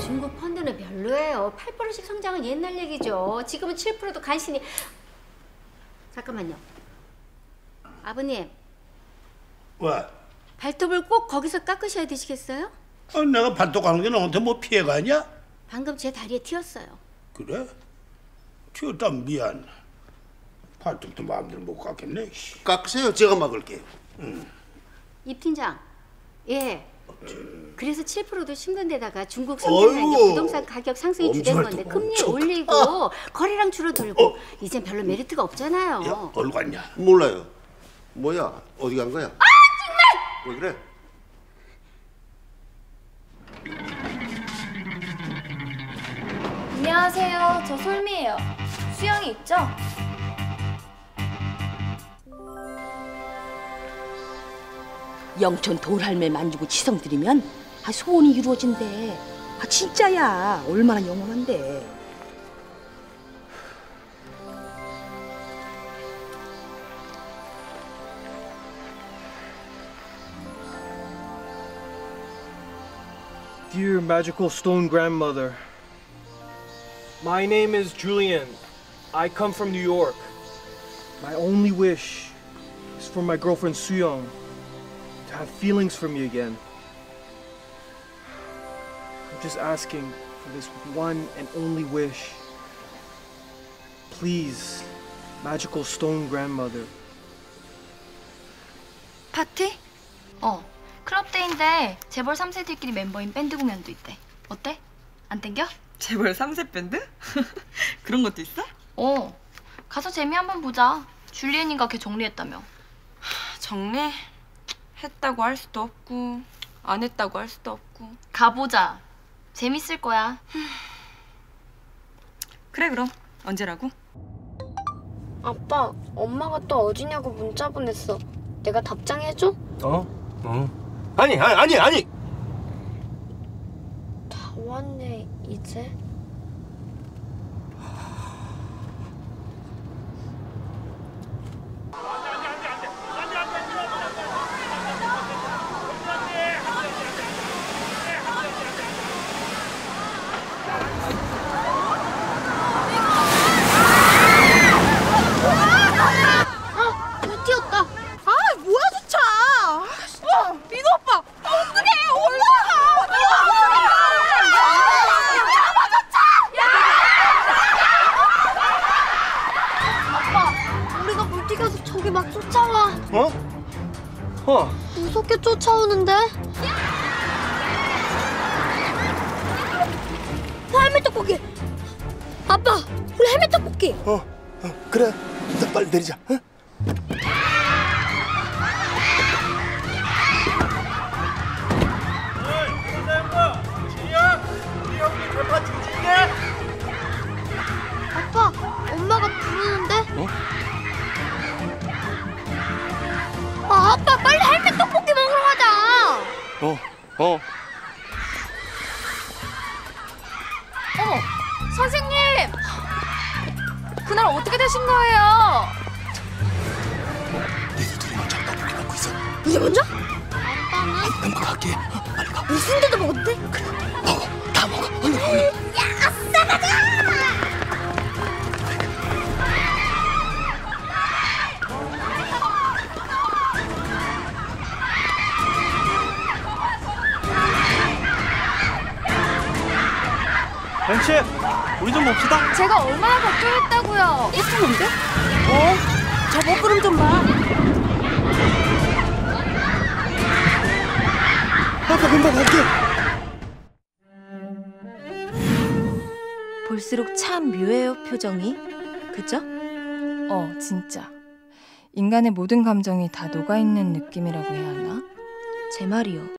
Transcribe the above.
중국 펀드는 별로예요. 8%씩 성장은 옛날 얘기죠. 지금은 7%도 간신히. 잠깐만요. 아버님. 왜? 발톱을 꼭 거기서 깎으셔야 되시겠어요? 내가 발톱 깎는 게 너한테 뭐 피해가 아니야? 방금 제 다리에 튀었어요. 그래? 튀었다면 미안. 발톱도 마음대로 못 깎겠네. 깎으세요. 제가 막을게요. 입 팀장. 예. 그래서 7%도 심는 데다가 중국 성장이라는 게 부동산 가격 상승이 주된 건데 금리 올리고 거래량 줄어들고 이젠 별로 메리트가 없잖아요. 야, 어디 갔냐? 몰라요. 뭐야? 어디 간 거야? 정말! 왜 그래? 안녕하세요. 저 솔미예요. 수영이 있죠? 영천 돌할매 만지고 지성 들이면 소원이 이루어진대. 진짜야. 얼마나 영원한데. Dear magical stone grandmother, my name is Julian. I come from New York. My only wish is for my girlfriend Suyong to have feelings for me again. I'm just asking for this one and only wish. Please, magical stone grandmother. 파티? 클럽데이인데 재벌 3세들끼리 멤버인 밴드 공연도 있대. 어때? 안 땡겨? 재벌 3세 밴드? 그런 것도 있어? 가서 재미 한번 보자. 줄리엔인가 걔 정리했다며. 정리? 했다고 할 수도 없고 안 했다고 할 수도 없고. 가보자. 재밌을 거야. 그래 그럼. 언제라고? 아빠, 엄마가 또 어디냐고 문자 보냈어. 내가 답장해줘? 아니. 다 왔네, 이제. 저기 막 쫓아와. 무섭게 쫓아오는데? 할매 떡볶이! 아빠, 우리 할매 떡볶이! 그래. 일단 빨리 내리자. 응? 아빠, 엄마가 부르는데? 아빠, 빨리 할매 떡볶이 먹으러 가자! 선생님! 그날 어떻게 되신 거예요? 너희들 둘이 먼저 떡볶이 먹고 있어. 우리 먼저? 아빠는? 난 갈게. 빨리 가. 무슨 데도 먹었대? 먹어. 다 먹어. 얼른 가. 야, 아싸, 가자! 벤치, 우리 좀 봅시다. 제가 얼마나 걱정했다고요. 예쁘는데? 저 먹구름 좀 봐. 아빠 금방 갈게. 볼수록 참 묘해요, 표정이. 그죠? 진짜. 인간의 모든 감정이 다 녹아있는 느낌이라고 해야 하나? 제 말이요.